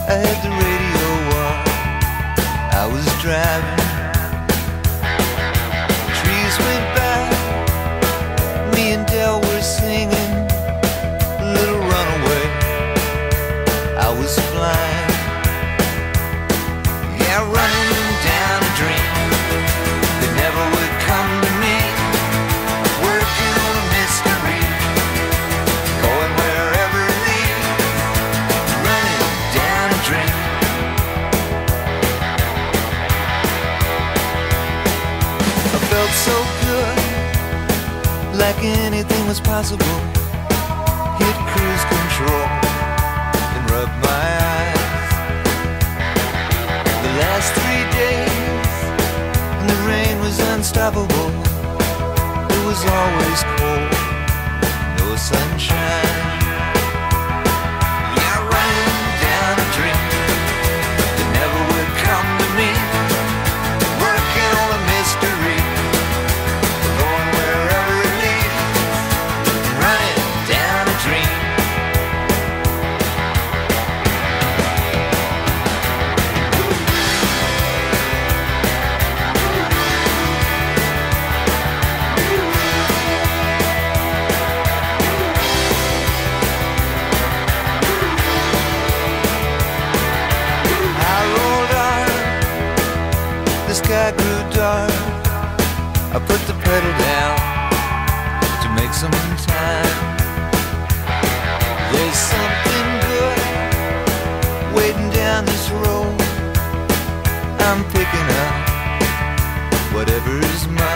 I had the radio on, I was driving. Trees went by, me and Del were singing a little runaway. I was flying, yeah, running down a dream that never would come to me. Working on a mystery, going wherever it leads. Running down a dream. I felt so good, like anything was possible. Hit cruise control and rub my eyes. The last 3 days, and the rain was unstoppable. It was always cold, no sunshine. Yeah, running down a dream that never would come to me. Working on a mystery, going wherever it leads. Running down a dream. I rolled on, the sky grew dark. I put the pedal down to make some time. There's something good waiting down this road. I'm picking up whatever's mine.